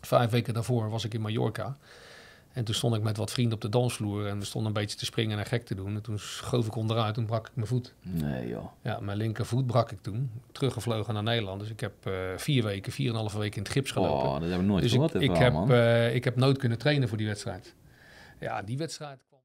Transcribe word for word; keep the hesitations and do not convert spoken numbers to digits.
vijf weken daarvoor was ik in Mallorca. En toen stond ik met wat vrienden op de dansvloer en we stonden een beetje te springen en gek te doen. En toen schoof ik onderuit, toen brak ik mijn voet. Nee joh. Ja, mijn linkervoet brak ik toen. Teruggevlogen naar Nederland. Dus ik heb uh, vier weken, vier en een halve week in het gips gelopen. Oh, dat hebben we nooit dus gehoord. ik, ik, heb, uh, ik heb nooit kunnen trainen voor die wedstrijd. Ja, die wedstrijd...